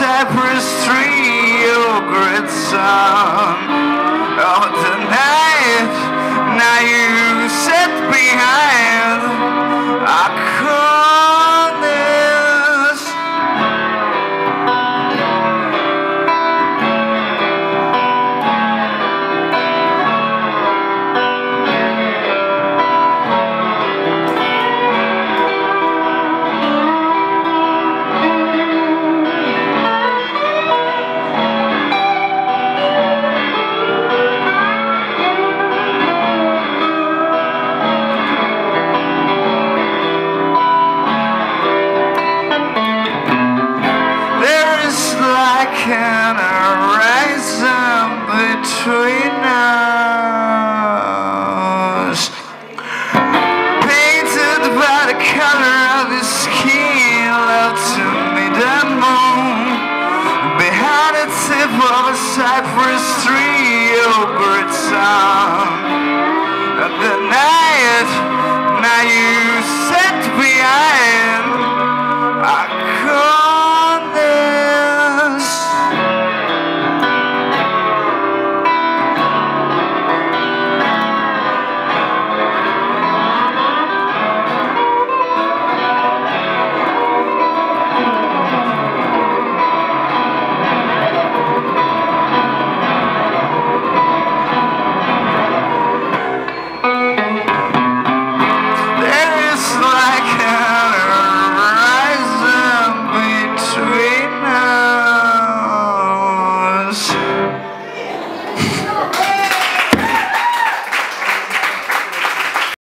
Cypress tree, oh great sun of the night. Now you sit behind our corners. Can horizon between us, painted by the color of his skin, love to meet the moon behind the tip of a cypress tree, oh great sun